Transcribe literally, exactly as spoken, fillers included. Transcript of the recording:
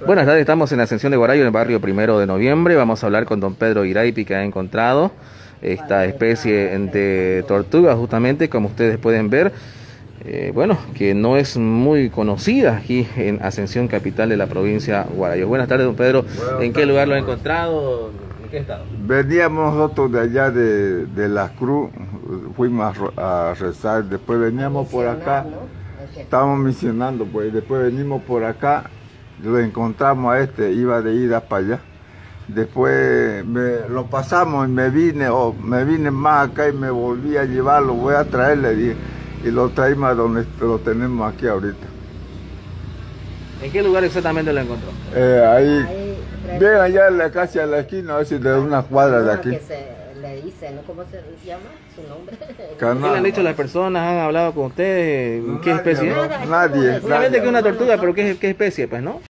Buenas tardes, estamos en la Ascensión de Guarayo, en el barrio Primero de Noviembre. Vamos a hablar con don Pedro Iraipi, que ha encontrado esta especie de tortuga, justamente, como ustedes pueden ver. Eh, bueno, que no es muy conocida aquí en Ascensión, capital de la provincia Guarayo. Buenas tardes, don Pedro. Buenas ¿En qué lugar lo ha encontrado? ¿En qué estado? Veníamos nosotros de allá de, de la Cruz, fuimos a, a rezar, después veníamos por acá, estábamos misionando, pues después venimos por acá, lo encontramos a este, iba de ida para allá. Después me, lo pasamos y me vine, o me vine más acá y me volví a llevarlo, voy a traerle, dije, y lo traímos a donde lo tenemos aquí ahorita. ¿En qué lugar exactamente lo encontró? Eh, ahí, bien allá en la casa de la esquina, a ver si de una cuadra de aquí. Que se le dice, ¿no? ¿Cómo se llama su nombre? Canal. ¿Qué le han dicho las personas? ¿Han hablado con ustedes? ¿Qué Nadie, especie? no, nadie. Solamente que es una tortuga, pero ¿qué, qué especie, pues, no?